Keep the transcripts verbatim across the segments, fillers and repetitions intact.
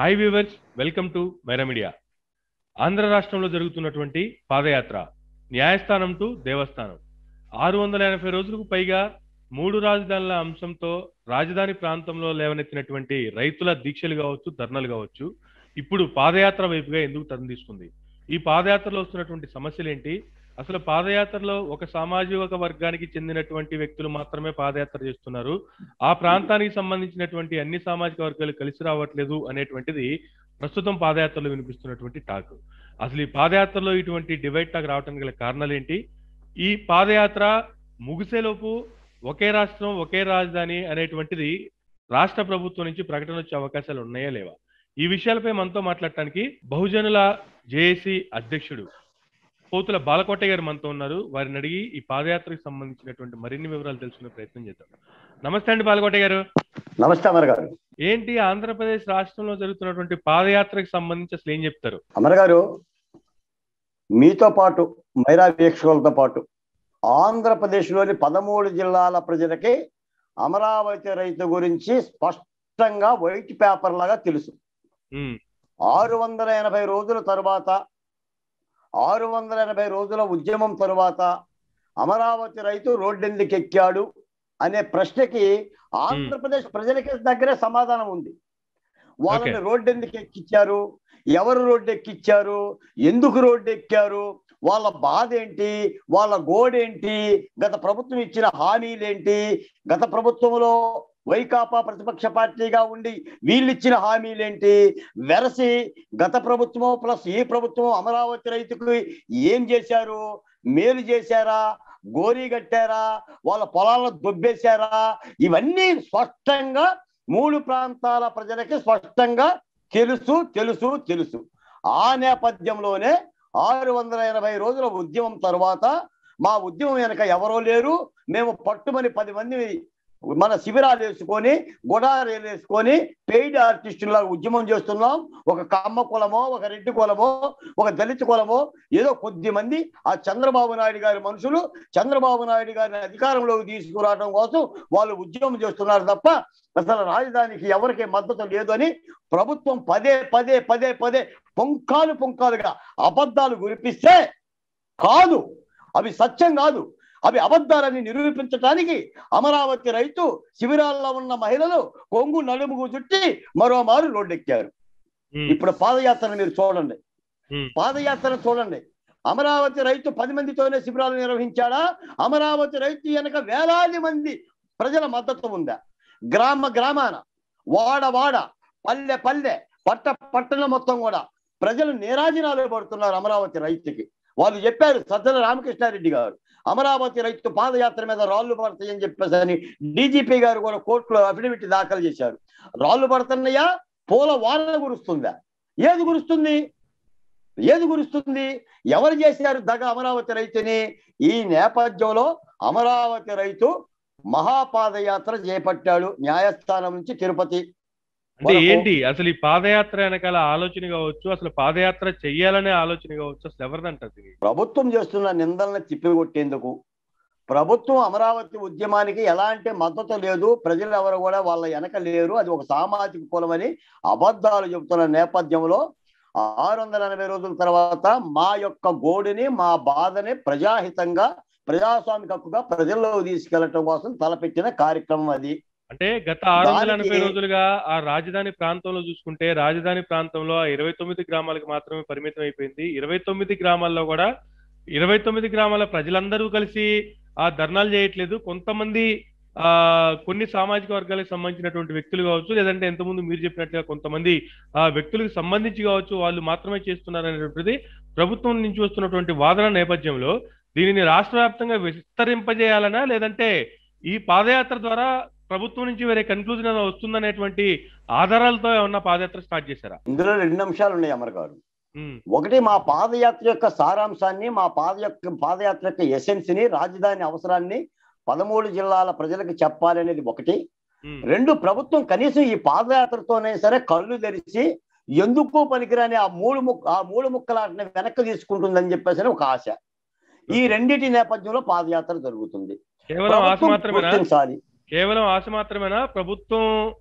Hi viewers, welcome to Myra media. Andhra రాష్ట్రంలో జరుగుతున్నటువంటి పాదయాత్ర న్యాయస్థానం టు దేవస్థానం ఆరు వందల ఎనభై రోజులకు పైగా మూడు రాజధానుల అంశంతో రాజధాని ప్రాంతంలో లేవనెత్తినటువంటి రైతుల దీక్షలు కావచ్చు, ధర్నాలు కావచ్చు, ఇప్పుడు పాదయాత్ర వైపుగా ఎందుకు టర్న్ తీసుకుంది? ఈ పాదయాత్రలో వస్తున్నటువంటి సమస్యలు ఏంటి? అసలు పాదయాత్రలో ఒక సామాజిక వర్గానికి చెందినటువంటి వ్యక్తులు మాత్రమే పాదయాత్ర చేస్తున్నారు, ఆ ప్రాంతానికి సంబంధించినటువంటి అన్ని సామాజిక వర్గాలు కలిసి రావట్లేదు అనేటువంటిది ప్రస్తుతం పాదయాత్రలో వినిపిస్తున్నటువంటి టాక్. అసలు ఈ పాదయాత్రలో ఇటువంటి డివైడ్ టాక్ రావడానికి గల కారణాలు ఏంటి? ఈ పాదయాత్ర ముగిసేలోపు ఒకే రాష్ట్రం ఒకే రాజధాని అనేటువంటిది రాష్ట్ర ప్రభుత్వం నుంచి ప్రకటన వచ్చే అవకాశాలు ఉన్నాయా లేవా? ఈ విషయాలపై మనతో మాట్లాడటానికి బహుజనుల జేఏసీ అధ్యక్షుడు పోతుల బాలకోట గారు మనతో ఉన్నారు. వారిని అడిగి ఈ పాదయాత్రకు సంబంధించినటువంటి మరిన్ని వివరాలు తెలుసుకునే ప్రయత్నం చేద్దాం. నమస్తే అండి బాలకోట గారు. నమస్తే అమర్ గారు. ఏంటి ఆంధ్రప్రదేశ్ రాష్ట్రంలో జరుగుతున్నటువంటి పాదయాత్రకు సంబంధించి అసలు ఏం చెప్తారు? అమర్ గారు, మీతో పాటు మైరా వీక్షకులతో పాటు ఆంధ్రప్రదేశ్లోని పదమూడు జిల్లాల ప్రజలకి అమరావతి రైతు గురించి స్పష్టంగా వైట్ పేపర్ లాగా తెలుసు. ఆరు వందల ఎనభై రోజుల తరువాత ఆరు వందల ఎనభై రోజుల ఉద్యమం తరువాత అమరావతి రైతు రోడ్డెందుకు ఎక్కాడు అనే ప్రశ్నకి ఆంధ్రప్రదేశ్ ప్రజలకి దగ్గరే సమాధానం ఉంది. వాళ్ళని రోడ్డెందుకు ఎక్కిచ్చారు, ఎవరు రోడ్డు ఎక్కిచ్చారు, ఎందుకు రోడ్డు ఎక్కారు, వాళ్ళ బాధ ఏంటి, వాళ్ళ గోడేంటి, గత ప్రభుత్వం ఇచ్చిన హామీలేంటి, గత ప్రభుత్వంలో వైకాపా ప్రతిపక్ష పార్టీగా ఉండి వీళ్ళు ఇచ్చిన హామీలేంటి, వెరసి గత ప్రభుత్వం ప్లస్ ఈ ప్రభుత్వం అమరావతి రైతుకు ఏం చేశారు, మేలు చేశారా, గోరీ కట్టారా, వాళ్ళ పొలాలను దొబ్బేశారా, ఇవన్నీ స్పష్టంగా మూడు ప్రాంతాల ప్రజలకి స్పష్టంగా తెలుసు తెలుసు తెలుసు ఆ నేపథ్యంలోనే ఆరు వందల ఎనభై రోజుల ఉద్యమం తర్వాత మా ఉద్యమం వెనక ఎవరో లేరు, మేము పట్టుమని పది మంది మన శిబిరాలు వేసుకొని గుడారేలు వేసుకొని పెయిడ్ ఆర్టిస్టులాగా ఉద్యమం చేస్తున్నాం. ఒక కమ్మ కులమో, ఒక రెడ్డి కులమో, ఒక దళిత కులమో, ఏదో కొద్ది మంది ఆ చంద్రబాబు నాయుడు గారి మనుషులు చంద్రబాబు నాయుడు గారిని అధికారంలోకి తీసుకురావడం కోసం వాళ్ళు ఉద్యమం చేస్తున్నారు తప్ప అసలు రాజధానికి ఎవరికి మద్దతు లేదు అని ప్రభుత్వం పదే పదే పదే పదే పుంకాలు పుంకాలుగా అబద్ధాలు గురిపిస్తే కాదు, అవి సత్యం కాదు, అవి అబద్ధాలని నిరూపించడానికి అమరావతి రైతు శిబిరాల్లో ఉన్న మహిళలు కొంగు నలుముగు చుట్టి మరోమారు రోడ్డెక్కారు. ఇప్పుడు పాదయాత్రను మీరు చూడండి, పాదయాత్ర చూడండి. అమరావతి రైతు పది మందితోనే శిబిరాలు నిర్వహించాడా? అమరావతి రైతు వెనక వేలాది మంది ప్రజల మద్దతు ఉందా? గ్రామ గ్రామాన, వాడ వాడ, పల్లె పల్లె, పట్ట పట్టణం మొత్తం కూడా ప్రజలు నీరాజనాలు పడుతున్నారు అమరావతి రైతుకి. వాళ్ళు చెప్పారు, సజ్జల రామకృష్ణారెడ్డి గారు అమరావతి రైతు పాదయాత్ర మీద రాళ్లు పడతాయని చెప్పేసి అని డీజీపీ గారు కూడా కోర్టులో అఫిడవిట్ దాఖలు చేశారు. రాళ్లు పడుతున్నాయా, పూల వాన కురుస్తుందా? ఏది కురుస్తుంది, ఏది కురుస్తుంది? ఎవరు చేశారు దగ అమరావతి రైతుని? ఈ నేపథ్యంలో అమరావతి రైతు మహాపాదయాత్ర చేపట్టాడు న్యాయస్థానం నుంచి తిరుపతి. అంటే ఏంటి అసలు ఈ పాదయాత్ర వెనకాల ఆలోచన కావచ్చు, అసలు పాదయాత్ర చెయ్యాలనే ఆలోచన కావచ్చు, అసలు ఎవరిదంటది? ప్రభుత్వం చేస్తున్న నిందల్ని తిప్పికొట్టేందుకు. ప్రభుత్వం అమరావతి ఉద్యమానికి ఎలాంటి మద్దతు లేదు, ప్రజలు ఎవరు కూడా వాళ్ళ వెనక లేరు, అది ఒక సామాజిక కులమని అబద్ధాలు చెబుతున్న నేపథ్యంలో ఆరు వందల ఎనభై రోజుల తర్వాత మా యొక్క గోడుని, మా బాధని ప్రజాహితంగా ప్రజాస్వామిక హక్కుగా ప్రజల్లో తీసుకెళ్లటం కోసం తలపెట్టిన కార్యక్రమం అది. అంటే గత ఆరు వందల ఎనభై రోజులుగా ఆ రాజధాని ప్రాంతంలో చూసుకుంటే రాజధాని ప్రాంతంలో ఆ ఇరవై తొమ్మిది గ్రామాలకు మాత్రమే పరిమితం అయిపోయింది. ఇరవై తొమ్మిది గ్రామాల్లో కూడా ఇరవై తొమ్మిది గ్రామాల ప్రజలందరూ కలిసి ఆ ధర్నాలు చేయట్లేదు. కొంతమంది ఆ కొన్ని సామాజిక వర్గాలకు సంబంధించినటువంటి వ్యక్తులు కావచ్చు, లేదంటే ఎంతమంది మీరు చెప్పినట్లుగా కొంతమంది ఆ వ్యక్తులకు సంబంధించి కావచ్చు, వాళ్ళు మాత్రమే చేస్తున్నారు అనేటువంటిది ప్రభుత్వం నుంచి వస్తున్నటువంటి వాదన నేపథ్యంలో దీనిని రాష్ట్ర వ్యాప్తంగా విస్తరింపజేయాలనా, లేదంటే ఈ పాదయాత్ర ద్వారా ప్రభుత్వం నుంచి వేరే కన్క్లూజన్ ఏమైనా వస్తుందనేటువంటి ఆధారాలతో ఏమన్నా పాదయాత్ర స్టార్ట్ చేశారా? ఇందులో రెండు అంశాలు ఉన్నాయి అమర్ గారు. ఒకటి, మా పాదయాత్ర యొక్క సారాంశాన్ని, మా పాద యొక్క పాదయాత్ర యొక్క ఎసెన్స్ ని, రాజధాని అవసరాన్ని పదమూడు జిల్లాల ప్రజలకు చెప్పాలనేది ఒకటి. రెండు, ప్రభుత్వం కనీసం ఈ పాదయాత్రతోనే సరే కళ్ళు తెరిచి ఎందుకు పనికిరాని ఆ మూడు ముక్క ఆ మూడు ముక్కలాటని వెనక్కి తీసుకుంటుందని చెప్పేసి ఒక ఆశ. ఈ రెండింటి నేపథ్యంలో పాదయాత్ర జరుగుతుంది. కేవలం ఆశ మాత్రమేనా? కేవలం ఆశ మాత్రమేనా? ప్రభుత్వం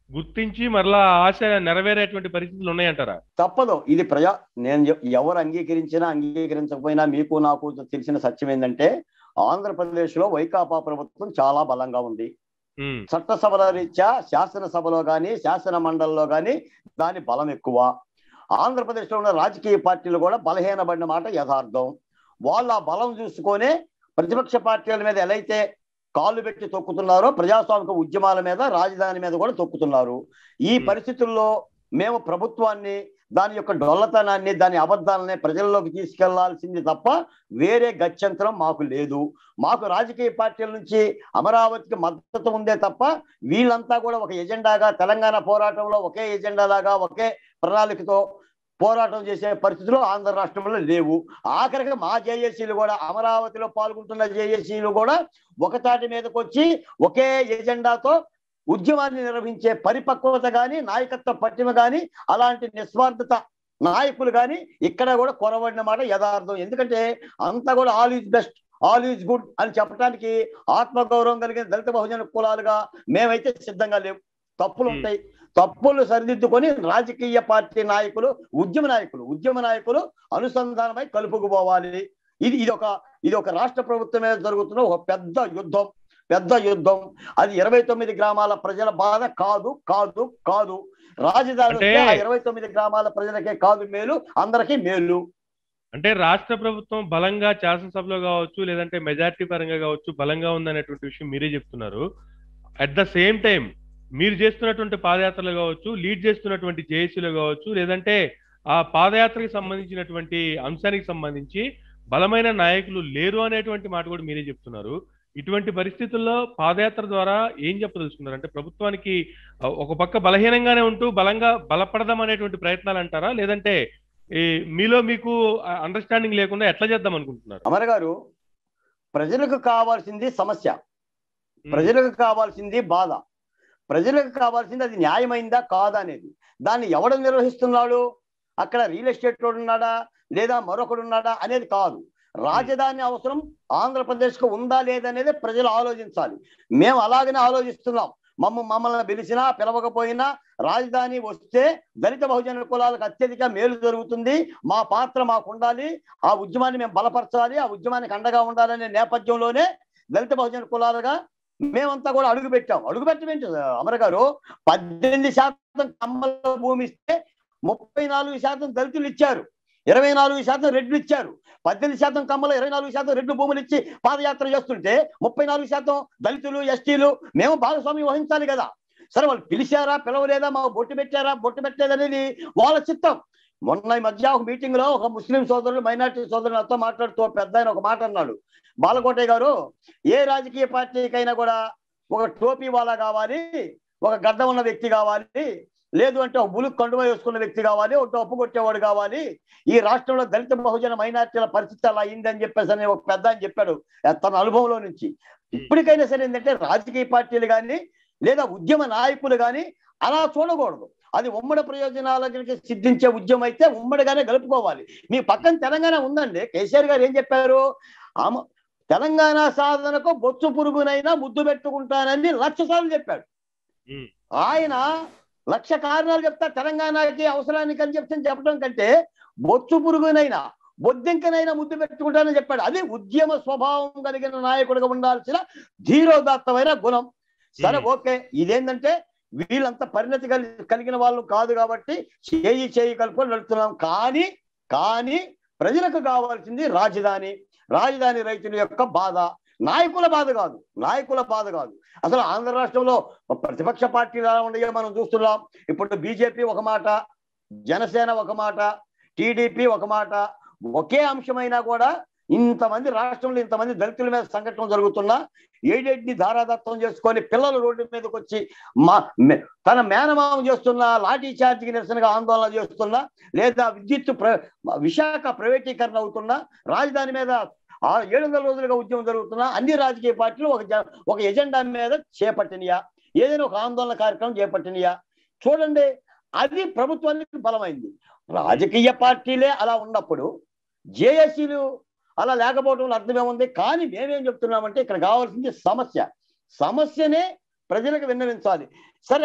గుర్తించి మరలా ఆశ నెరవేరేటువంటి పరిస్థితులు ఉన్నాయంటారా? తప్పదు. ఇది ప్రజా నేను ఎవరు అంగీకరించినా అంగీకరించకపోయినా మీకు నాకు తెలిసిన సత్యం ఏంటంటే ఆంధ్రప్రదేశ్లో వైకాపా ప్రభుత్వం చాలా బలంగా ఉంది. చట్టసభల రీత్యా శాసనసభలో కానీ శాసన మండలిలో కానీ దాని బలం ఎక్కువ. ఆంధ్రప్రదేశ్లో ఉన్న రాజకీయ పార్టీలు కూడా బలహీనపడిన మాట యథార్థం. వాళ్ళ బలం చూసుకొనే ప్రతిపక్ష పార్టీల మీద ఎలా అయితే కాళ్ళు పెట్టి తొక్కుతున్నారో ప్రజాస్వామిక ఉద్యమాల మీద రాజధాని మీద కూడా తొక్కుతున్నారు. ఈ పరిస్థితుల్లో మేము ప్రభుత్వాన్ని దాని యొక్క డొల్లతనాన్ని దాని అబద్ధాలని ప్రజల్లోకి తీసుకెళ్లాల్సింది తప్ప వేరే గత్యంతరం మాకు లేదు. మాకు రాజకీయ పార్టీల నుంచి అమరావతికి మద్దతు ఉందే తప్ప వీళ్ళంతా కూడా ఒక ఎజెండాగా తెలంగాణ పోరాటంలో ఒకే ఎజెండా లాగా ఒకే ప్రణాళికతో పోరాటం చేసే పరిస్థితులు ఆంధ్ర రాష్ట్రంలో లేవు. ఆఖరికి మా జేఏసీలు కూడా అమరావతిలో పాల్గొంటున్న జేఏసీలు కూడా ఒకతాటి మీదకి వచ్చి ఒకే ఎజెండాతో ఉద్యమాన్ని నిర్వహించే పరిపక్వత కానీ నాయకత్వ పట్టిమ కానీ అలాంటి నిస్వార్థత నాయకులు కానీ ఇక్కడ కూడా కొరవడిన మాట యథార్థం. ఎందుకంటే అంతా కూడా all is best all is good అని చెప్పడానికి ఆత్మగౌరవం కలిగిన దళిత బహుజన కులాలుగా మేమైతే సిద్ధంగా లేవు. తప్పులు ఉంటాయి, తప్పులు సరిదిద్దుకొని రాజకీయ పార్టీ నాయకులు ఉద్యమ నాయకులు ఉద్యమ నాయకులు అనుసంధానమై కలుపుకుపోవాలి. ఇది ఇది ఒక ఇది ఒక రాష్ట్ర ప్రభుత్వం మీద జరుగుతున్న ఒక పెద్ద యుద్ధం పెద్ద యుద్ధం అది ఇరవై తొమ్మిది గ్రామాల ప్రజల బాధ కాదు కాదు కాదు రాజధాని ఇరవై తొమ్మిది గ్రామాల ప్రజలకే కాదు మేలు, అందరికీ మేలు. అంటే రాష్ట్ర ప్రభుత్వం బలంగా శాసనసభలో కావచ్చు లేదంటే మెజారిటీ పరంగా కావచ్చు బలంగా ఉందనేటువంటి విషయం మీరే చెప్తున్నారు. అట్ ద సేమ్ టైం మీరు చేస్తున్నటువంటి పాదయాత్రలు కావచ్చు, లీడ్ చేస్తున్నటువంటి జేఏసీలు కావచ్చు, లేదంటే ఆ పాదయాత్రకి సంబంధించినటువంటి అంశానికి సంబంధించి బలమైన నాయకులు లేరు అనేటువంటి మాట కూడా మీరే చెప్తున్నారు. ఇటువంటి పరిస్థితుల్లో పాదయాత్ర ద్వారా ఏం చెప్పదలుచుకున్నారు? అంటే ప్రభుత్వానికి ఒక పక్క బలహీనంగానే ఉంటూ బలంగా బలపడదాం అనేటువంటి ప్రయత్నాలు అంటారా, లేదంటే ఈ మీలో మీకు అండర్స్టాండింగ్ లేకుండా ఎట్లా చేద్దాం అనుకుంటున్నారు? అమర్ గారు, ప్రజలకు కావాల్సింది సమస్య, ప్రజలకు కావాల్సింది బాధ, ప్రజలకు కావాల్సింది అది న్యాయమైందా కాదా అనేది. దాన్ని ఎవడు నిర్వహిస్తున్నాడు, అక్కడ రియల్ ఎస్టేట్ రోడ్ ఉన్నాడా లేదా మరొకడు ఉన్నాడా అనేది కాదు. రాజధాని అవసరం ఆంధ్రప్రదేశ్కు ఉందా లేదనేది ప్రజలు ఆలోచించాలి. మేము అలాగనే ఆలోచిస్తున్నాం. మమ్మ మమ్మల్ని పిలిచినా పిలవకపోయినా రాజధాని వస్తే దళిత బహుజన కులాలకు అత్యధిక మేలు జరుగుతుంది, మా పాత్ర మాకు ఉండాలి, ఆ ఉద్యమాన్ని మేము బలపరచాలి, ఆ ఉద్యమానికి అండగా ఉండాలనే నేపథ్యంలోనే దళిత బహుజన కులాలుగా మేమంతా కూడా అడుగు పెట్టాం. అడుగు పెట్టమేంటి అమర్ గారు, పద్దెనిమిది శాతం కమ్మల భూమి ఇస్తే ముప్పై నాలుగు శాతం దళితులు ఇచ్చారు, ఇరవై నాలుగు శాతం రెడ్లు ఇచ్చారు. పద్దెనిమిది శాతం కమ్మలు ఇరవై నాలుగు శాతం రెడ్లు భూములు ఇచ్చి పాదయాత్ర చేస్తుంటే ముప్పై నాలుగు శాతం దళితులు ఎస్టీలు మేము భాగస్వామ్యం వహించాలి కదా. సరే వాళ్ళు పిలిచారా పిలవలేదా, మాకు బొట్టు పెట్టారా బొట్టు పెట్టలేదనేది వాళ్ళ చిత్తం. మొన్న ఈ మధ్య ఒక మీటింగ్ లో ఒక ముస్లిం సోదరులు మైనార్టీ సోదరులతో మాట్లాడుతూ పెద్ద ఆయన ఒక మాట అన్నాడు, బాలకోటయ్య గారు, ఏ రాజకీయ పార్టీకైనా కూడా ఒక టోపీ వాళ్ళ కావాలి, ఒక గడ్డ ఉన్న వ్యక్తి కావాలి, లేదు అంటే ఒక బులుగు కండువ వేసుకున్న వ్యక్తి కావాలి, ఒక ఒప్పు కొట్టేవాడు కావాలి. ఈ రాష్ట్రంలో దళిత బహుజన మైనార్టీల పరిస్థితి అలా అయిందని చెప్పేసి అని ఒక పెద్ద అని చెప్పాడు తన అనుభవంలో నుంచి. ఇప్పటికైనా సరే ఏంటంటే రాజకీయ పార్టీలు కానీ లేదా ఉద్యమ నాయకులు కానీ అలా చూడకూడదు. అది ఉమ్మడి ప్రయోజనాలకి సిద్ధించే ఉద్యమం అయితే ఉమ్మడిగానే గలుపుకోవాలి. మీ పక్కన తెలంగాణ ఉందండి, కేసీఆర్ గారు ఏం చెప్పారు, ఆమె తెలంగాణ సాధనకు బొచ్చు పురుగునైనా ముద్దు పెట్టుకుంటానని లక్ష సార్లు చెప్పాడు. ఆయన లక్ష కారణాలు చెప్తా తెలంగాణకి అవసరానికి అని చెప్తే చెప్పడం కంటే బొచ్చు పురుగునైనా బొద్దింకనైనా ముద్దు పెట్టుకుంటానని చెప్పాడు. అది ఉద్యమ స్వభావం కలిగిన నాయకుడిగా ఉండాల్సిన ధీరోదాత్తమైన గుణం. సరే ఓకే, ఇదేంటంటే వీళ్ళంతా పరిణతి కలిగిన వాళ్ళు కాదు కాబట్టి చేయి చేయి కలుపుకొని వెళ్తున్నాం. కానీ కానీ ప్రజలకు కావాల్సింది రాజధాని, రాజధాని రైతుల యొక్క బాధ, నాయకుల బాధ కాదు, నాయకుల బాధ కాదు. అసలు ఆంధ్ర రాష్ట్రంలో ప్రతిపక్ష పార్టీలు ఎలా ఉన్నాయో మనం చూస్తున్నాం. ఇప్పుడు బీజేపీ ఒక మాట, జనసేన ఒక మాట, టీడీపీ ఒక మాట. ఒకే అంశమైనా కూడా ఇంతమంది రాష్ట్రంలో ఇంతమంది దళితుల మీద సంఘటన జరుగుతున్నా ఏడెడ్ని ధారాదత్తం చేసుకొని పిల్లలు రోడ్డు మీదకి వచ్చి మా తన మేనమామ చేస్తున్నా, లాఠీ చార్జికి నిరసనగా ఆందోళన చేస్తున్నా, లేదా విద్యుత్ ప్ర విశాఖ ప్రైవేటీకరణ అవుతున్నా, రాజధాని మీద ఆ ఏడు వందల రోజులుగా ఉద్యమం జరుగుతున్నా, అన్ని రాజకీయ పార్టీలు ఒక ఒక ఎజెండా మీద చేపట్టినయా, ఏదైనా ఒక ఆందోళన కార్యక్రమం చేపట్టినయా చూడండి. అది ప్రభుత్వానికి బలమైంది. రాజకీయ పార్టీలే అలా ఉన్నప్పుడు జేఏసీలు అలా లేకపోవడంలో అర్థమేముంది? కానీ మేమేం చెప్తున్నామంటే ఇక్కడ కావాల్సింది సమస్య, సమస్యనే ప్రజలకు విన్నవించాలి. సరే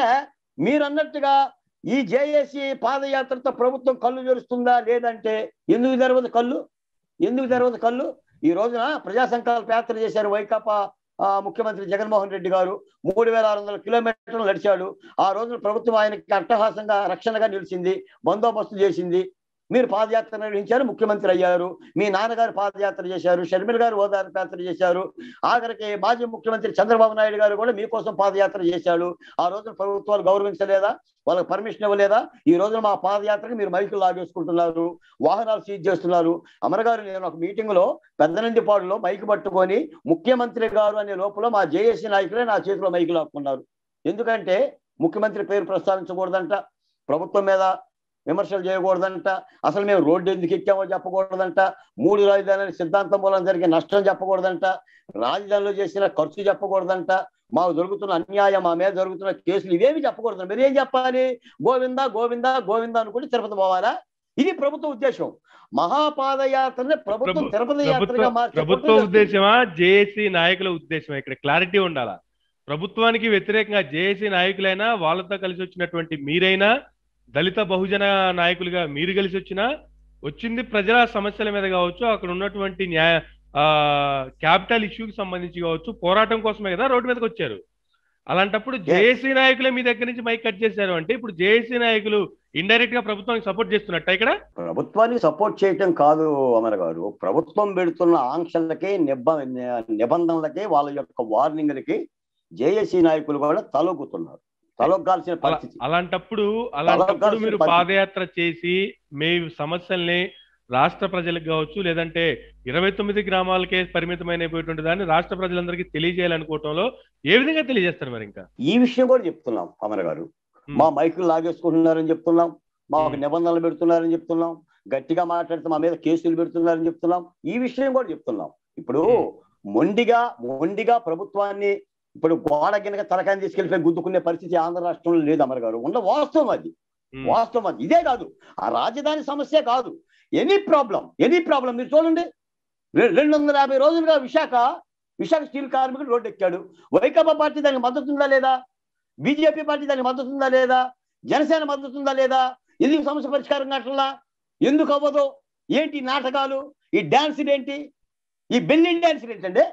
మీరు అన్నట్టుగా ఈ జేఏసీ పాదయాత్రతో ప్రభుత్వం కళ్ళు తెరుస్తుందా లేదంటే ఎందుకు తెరవదు కళ్ళు ఎందుకు తెరవదు కళ్ళు ఈ రోజున ప్రజా సంకల్ప యాత్ర చేశారు వైకాపా ముఖ్యమంత్రి జగన్మోహన్ రెడ్డి గారు మూడు వేల ఆరు వందల కిలోమీటర్లు నడిచాడు. ఆ రోజున ప్రభుత్వం ఆయనకి అట్టహాసంగా రక్షణగా నిలిచింది, బందోబస్తు చేసింది. మీరు పాదయాత్ర నిర్వహించారు, ముఖ్యమంత్రి అయ్యారు. మీ నాన్నగారు పాదయాత్ర చేశారు, షర్మిల గారు ఓదార్పు యాత్ర చేశారు. ఆఖరికి మాజీ ముఖ్యమంత్రి చంద్రబాబు నాయుడు గారు కూడా మీకోసం పాదయాత్ర చేశాడు. ఆ రోజున ప్రభుత్వాలు గౌరవించలేదా, వాళ్ళకి పర్మిషన్ ఇవ్వలేదా? ఈ రోజున మా పాదయాత్రకి మీరు మైకులు లాగేసుకుంటున్నారు, వాహనాలు సీజ్ చేస్తున్నారు. అమరగారు, నేను ఒక మీటింగ్ లో పెద్దనందిపాడులో మైకు పట్టుకొని ముఖ్యమంత్రి గారు అనే లోపల మా జేఏసీ నాయకులే నా చేతిలో మైకు లాక్కున్నారు. ఎందుకంటే ముఖ్యమంత్రి పేరు ప్రస్తావించకూడదంట, ప్రభుత్వం మీద విమర్శలు చేయకూడదంట, అసలు మేము రోడ్డు ఎందుకు ఎక్కామో చెప్పకూడదంట, మూడు రాజధానుల సిద్ధాంతం మూలం జరిగే నష్టం చెప్పకూడదంట, రాజధానిలో చేసిన ఖర్చు చెప్పకూడదంట, మాకు జరుగుతున్న అన్యాయం, మా మీద జరుగుతున్న కేసులు ఇవేమి చెప్పకూడదు. మీరు ఏం చెప్పాలి? గోవిందా గోవిందా గోవిందా అనుకుంటే తిరుపతి పోవాలా? ఇది ప్రభుత్వ ఉద్దేశం. మహాపాదయాత్రని ప్రభుత్వం తిరుపతి యాత్రగా మార్చి ప్రభుత్వ ఉద్దేశమా జేఏసీ నాయకుల ఉద్దేశమా? ఇక్కడ క్లారిటీ ఉండాలా. ప్రభుత్వానికి వ్యతిరేకంగా జేఏసీ నాయకులైనా, వాళ్ళతో కలిసి వచ్చినటువంటి మీరైనా, దళిత బహుజన నాయకులుగా మీరు కలిసి వచ్చినా వచ్చింది ప్రజల సమస్యల మీద కావచ్చు, అక్కడ ఉన్నటువంటి న్యాయ ఆ క్యాపిటల్ ఇష్యూకి సంబంధించి కావచ్చు, పోరాటం కోసమే కదా రోడ్డు మీదకి వచ్చారు. అలాంటప్పుడు జేఏసీ నాయకులే మీ దగ్గర నుంచి మైక్ కట్ చేశారు అంటే ఇప్పుడు జేఏసీ నాయకులు ఇండైరెక్ట్ గా ప్రభుత్వానికి సపోర్ట్ చేస్తున్నట్ట? ఇక్కడ ప్రభుత్వానికి సపోర్ట్ చేయటం కాదు అమర్ గారు, ప్రభుత్వం పెడుతున్న ఆంక్షలకి నిబ నిబంధనలకి వాళ్ళ యొక్క వార్నింగ్లకి జేఏసీ నాయకులు కూడా తలొగ్గుతున్నారు, తలొగ్గాల్సిన పరిస్థితి. అలాంటప్పుడు అలాంటప్పుడు మీరు పాదయాత్ర చేసి మీ సమస్యల్ని రాష్ట్ర ప్రజలకు కావచ్చు, లేదంటే ఇరవై తొమ్మిది గ్రామాలకే పరిమితమైనటువంటి దాన్ని రాష్ట్ర ప్రజలందరికీ తెలియజేయాలనుకోవటంలో ఏ విధంగా తెలియజేస్తారు మరి? ఇంకా ఈ విషయం కూడా చెప్తున్నాం అమర్ గారు, మా మైకులు లాగేసుకుంటున్నారని చెప్తున్నాం, మాకు నిబంధనలు పెడుతున్నారని చెప్తున్నాం, గట్టిగా మాట్లాడితే మా మీద కేసులు పెడుతున్నారని చెప్తున్నాం, ఈ విషయం కూడా చెప్తున్నాం. ఇప్పుడు మొండిగా మొండిగా ప్రభుత్వాన్ని ఇప్పుడు గోడ గినక తలకాయని తీసుకెళ్ళిపోయి గుద్దుకునే పరిస్థితి ఆంధ్ర రాష్ట్రంలో లేదు అమర్ గారు. ఉన్న వాస్తవం అది, వాస్తవం అది. ఇదే కాదు, ఆ రాజధాని సమస్య కాదు, ఎనీ ప్రాబ్లం ఎనీ ప్రాబ్లం మీరు చూడండి. రెండు వందల యాభై రోజులుగా విశాఖ విశాఖ స్టీల్ కార్మికుడు రోడ్డు ఎక్కాడు. వైకాపా పార్టీ దానికి మద్దతు ఉందా లేదా? బీజేపీ పార్టీ దానికి మద్దతు ఉందా లేదా? జనసేన మద్దతు ఉందా లేదా? ఎందుకు సమస్య పరిష్కారం కావట్లా? ఎందుకు అవ్వదు? ఏంటి నాటకాలు, ఈ డాన్సులు ఏంటి, ఈ బెల్లి డాన్సులు ఏంటండి?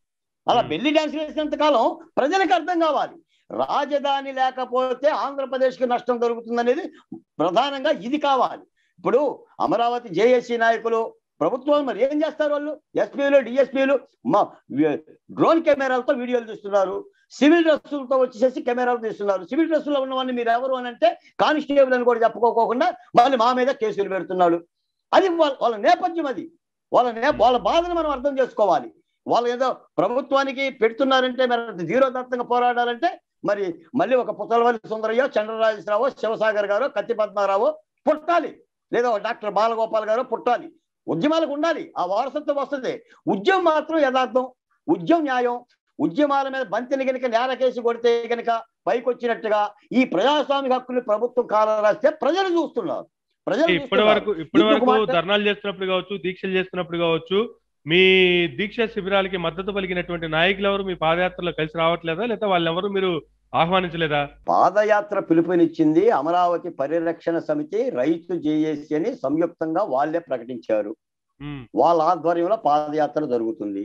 అలా బెల్లి డాన్స్ వేసినంత కాలం ప్రజలకు అర్థం కావాలి, రాజధాని లేకపోతే ఆంధ్రప్రదేశ్కి నష్టం జరుగుతుంది అనేది ప్రధానంగా ఇది కావాలి. ఇప్పుడు అమరావతి జేఏసీ నాయకులు ప్రభుత్వం మరి ఏం చేస్తారు? వాళ్ళు ఎస్పీలు డిఎస్పీలు మా డ్రోన్ కెమెరాలతో వీడియోలు తీస్తున్నారు, సివిల్ డ్రెస్సులతో వచ్చేసి కెమెరాలు తీస్తున్నారు. సివిల్ డ్రెస్సులో ఉన్నవాడిని మీరు ఎవరు అని అంటే కానిస్టేబుల్ అని కూడా చెప్పుకోకుండా మళ్ళీ మా మీద కేసులు పెడుతున్నాడు. అది వాళ్ళ వాళ్ళ నేపథ్యం, అది వాళ్ళ నే వాళ్ళ బాధను మనం అర్థం చేసుకోవాలి. వాళ్ళు ఏదో ప్రభుత్వానికి పెడుతున్నారంటే మరి ధీరోదత్తంగా పోరాడాలంటే మరి మళ్ళీ ఒక పుతలవల్లి సుందరయ్యో, చంద్రరాజరావో, శివసాగర్ గారో, కత్తి పద్మారావో పుట్టాలి, లేదా డాక్టర్ బాలగోపాల్ గారో పుట్టాలి. ఉద్యమాలకు ఉండాలి, ఆ వారసత్వం వస్తుంది. ఉద్యమం మాత్రం యథార్థం, ఉద్యమం న్యాయం. ఉద్యమాల మీద బంతిని గనుక నేరకేసి కొడితే గనుక పైకి వచ్చినట్టుగా ఈ ప్రజాస్వామిక హక్కులు ప్రభుత్వం కాలం రాస్తే ప్రజలు చూస్తున్నారు. ప్రజలు ఇప్పటి వరకు ఇప్పటి వరకు ధర్నాలు చేస్తున్నప్పుడు కావచ్చు, దీక్షలు చేస్తున్నప్పుడు కావచ్చు, మీ దీక్ష శిబిరాలకి మద్దతు పలికినటువంటి నాయకులు ఎవరు మీ పాదయాత్రలో కలిసి రావట్లేదా, లేదా వాళ్ళెవరు మీరు ఆహ్వానించలేదా? పాదయాత్ర పిలుపునిచ్చింది అమరావతి పరిరక్షణ సమితి, రైతు జేఏసీ అని సంయుక్తంగా వాళ్ళే ప్రకటించారు. వాళ్ళ ఆధ్వర్యంలో పాదయాత్ర జరుగుతుంది.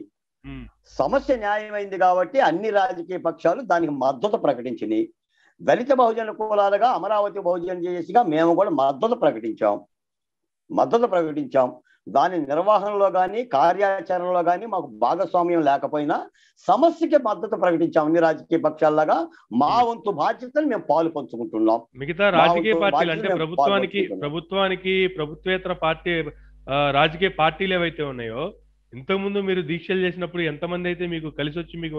సమస్య న్యాయమైంది కాబట్టి అన్ని రాజకీయ పక్షాలు దానికి మద్దతు ప్రకటించినాయి. దళిత బహుజన కులాలుగా అమరావతి బహుజన జేఏసీగా మేము కూడా మద్దతు ప్రకటించాం మద్దతు ప్రకటించాం దాని నిర్వహణలో కానీ కార్యాచరణలో కానీ మాకు భాగస్వామ్యం లేకపోయినా సమస్యకి మద్దతు ప్రకటించాం. అన్ని రాజకీయ పక్షాల్లాగా మా వంతు బాధ్యతను మేము పాలు పంచుకుంటున్నాం. మిగతా రాజకీయ పార్టీలు అంటే ప్రభుత్వానికి ప్రభుత్వానికి ప్రభుత్వేతర పార్టీ రాజకీయ పార్టీలు ఏవైతే ఉన్నాయో, ఇంతకుముందు మీరు దీక్షలు చేసినప్పుడు ఎంతమంది అయితే మీకు కలిసి వచ్చి మీకు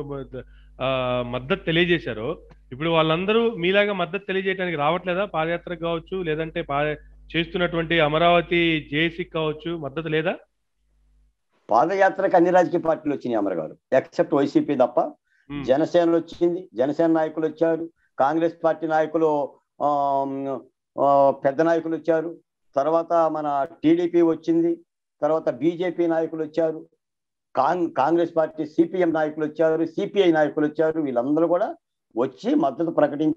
మద్దతు తెలియజేశారో, ఇప్పుడు వాళ్ళందరూ మీలాగా మద్దతు తెలియజేయడానికి రావట్లేదా? పాదయాత్రకు కావచ్చు, లేదంటే చేస్తున్నటువంటి అమరావతి జేఏసీ కావచ్చు, మద్దతు లేదా? పాదయాత్రకు అన్ని రాజకీయ పార్టీలు వచ్చినాయి అమర్ గారు, ఎక్సెప్ట్ వైసీపీ తప్ప. జనసేన వచ్చింది, జనసేన నాయకులు వచ్చారు, కాంగ్రెస్ పార్టీ నాయకులు పెద్ద నాయకులు వచ్చారు, తర్వాత మన టీడీపీ వచ్చింది, తర్వాత బీజేపీ నాయకులు వచ్చారు, కాంగ్రెస్ పార్టీ సిపిఎం నాయకులు వచ్చారు, సిపిఐ నాయకులు వచ్చారు. వీళ్ళందరూ కూడా వచ్చి మద్దతు ప్రకటించి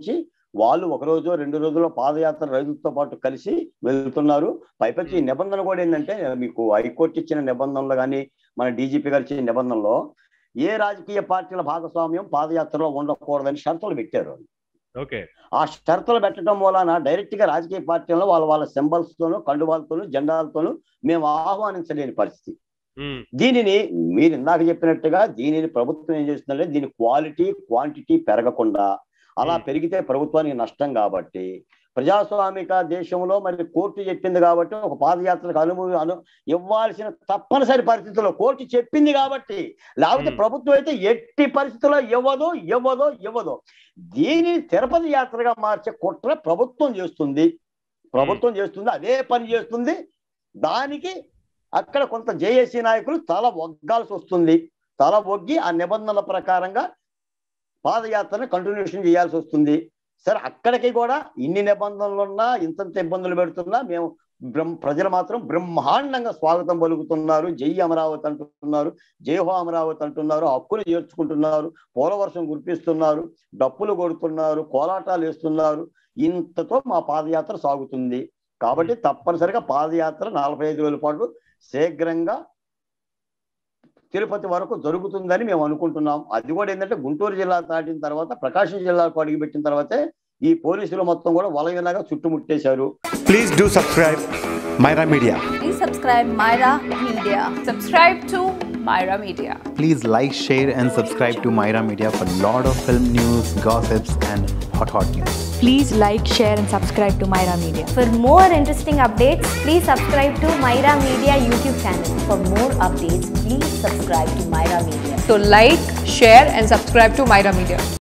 వాళ్ళు ఒక రోజు రెండు రోజుల్లో పాదయాత్ర రైతులతో పాటు కలిసి వెళ్తున్నారు. పైపచ్చి ఈ నిబంధన కూడా ఏంటంటే మీకు హైకోర్టు ఇచ్చిన నిబంధనలు కానీ మన డీజీపీ గారు ఇచ్చిన నిబంధనలో ఏ రాజకీయ పార్టీల భాగస్వామ్యం పాదయాత్రలో ఉండకూడదని షరతులు పెట్టారు. ఓకే, ఆ షరతులు పెట్టడం వలన డైరెక్ట్ గా రాజకీయ పార్టీలను వాళ్ళ వాళ్ళ సింబల్స్ తోనూ కండువాలతోనూ జెండాలతోనూ మేము ఆహ్వానించలేని పరిస్థితి. దీనిని మీరు ఇందాక చెప్పినట్టుగా దీనిని ప్రభుత్వం ఏం చేస్తుందంటే దీని క్వాలిటీ క్వాంటిటీ పెరగకుండా, అలా పెరిగితే ప్రభుత్వానికి నష్టం కాబట్టి ప్రజాస్వామిక దేశంలో మరి కోర్టు చెప్పింది కాబట్టి ఒక పాదయాత్రకు అనుమతి అను ఇవ్వాల్సిన తప్పనిసరి పరిస్థితుల్లో కోర్టు చెప్పింది కాబట్టి, లేకపోతే ప్రభుత్వం అయితే ఎట్టి పరిస్థితుల్లో ఇవ్వదో ఇవ్వదో ఇవ్వదో దీనిని తిరుపతి యాత్రగా మార్చే కుట్ర ప్రభుత్వం చేస్తుంది. ప్రభుత్వం చేస్తుంది అదే పని చేస్తుంది. దానికి అక్కడ కొంత జేఏసీ నాయకులు తల ఒగ్గాల్సి వస్తుంది. తల ఒగ్గి ఆ నిబంధనల ప్రకారంగా పాదయాత్రను కంటిన్యూషన్ చేయాల్సి వస్తుంది. సరే, అక్కడికి కూడా ఇన్ని నిబంధనలు ఉన్నా ఇంతంత ఇబ్బందులు పెడుతున్నా మేము బ్రహ్మ ప్రజలు మాత్రం బ్రహ్మాండంగా స్వాగతం పలుకుతున్నారు. జై అమరావతి అంటున్నారు, జైహో అమరావతి అంటున్నారు, హక్కులు చేర్చుకుంటున్నారు, పోలవర్షం కురిపిస్తున్నారు, డప్పులు కొడుతున్నారు, కోలాటాలు వేస్తున్నారు. ఇంతతో మా పాదయాత్ర సాగుతుంది. కాబట్టి తప్పనిసరిగా పాదయాత్ర నలభై ఐదు రోజుల పాటు శీఘ్రంగా తిరుపతి వరకు జరుగుతుందని మేము అనుకుంటున్నాం. అది కూడా ఏంటంటే గుంటూరు జిల్లా దాటిన తర్వాత ప్రకాశం జిల్లాకు అడుగుపెట్టిన తర్వాతే ఈ పోలీసులు మొత్తం కూడా వలయలాగా చుట్టుముట్టేశారు. Please do subscribe Myra media. Please subscribe Myra Media. Subscribe to Myra Media. Please like, share and subscribe to Myra Media for lot of film news, gossips and hot hot news. Please like, share and subscribe to Myra Media. For more interesting updates, please subscribe to Myra Media YouTube channel. For more updates, please subscribe to Myra Media. So like, share and subscribe to Myra Media.